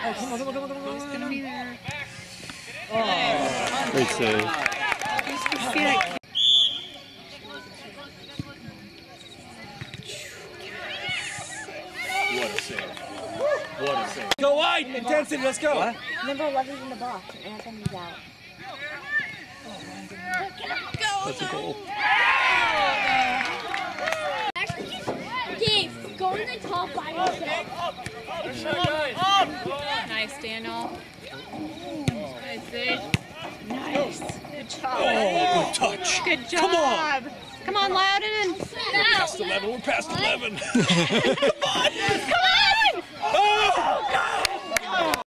come on. Ball's gonna be there. Oh, great save. What a save. What a save. Go wide! Intensity, let's go! What? Number 11's in the box, and Anthony's out. That's a goal. Dave, go to the top by yourself. Nice, Daniel. Good save. Nice. Good job. Oh, good touch. Good job. Come on. Come on, Loudon. We're past 11. We're past 11. Come on.